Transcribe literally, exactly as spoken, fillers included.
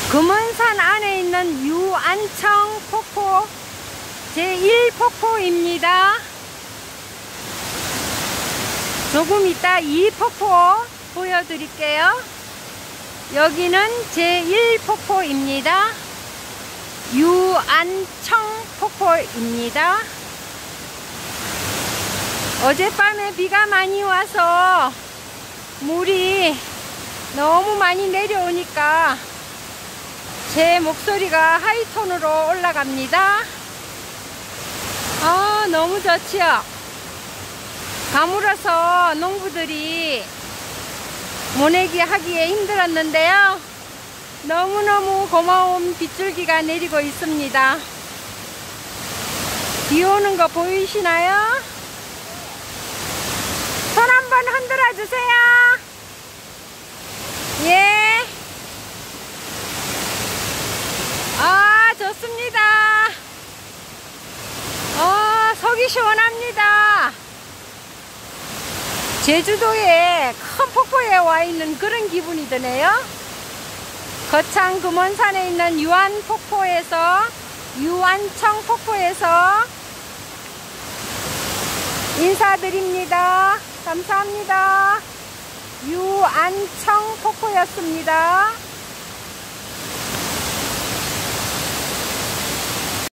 금원산 안에 있는 유안청 폭포 제일 폭포입니다. 조금 이따 이 폭포 보여드릴게요. 여기는 제일 폭포입니다. 유안청 폭포입니다. 어젯밤에 비가 많이 와서 물이 너무 많이 내려오니까 제 목소리가 하이톤으로 올라갑니다. 아, 너무 좋지요? 가물어서 농부들이 모내기 하기에 힘들었는데요. 너무너무 고마운 빗줄기가 내리고 있습니다. 비 오는 거 보이시나요? 손 한번 흔들어 주세요. 예. 아, 좋습니다. 어, 속이 시원합니다. 제주도에 큰 폭포에 와 있는 그런 기분이 드네요. 거창 금원산에 있는 유안폭포에서, 유안청 폭포에서 인사드립니다. 감사합니다. 유안청 폭포였습니다.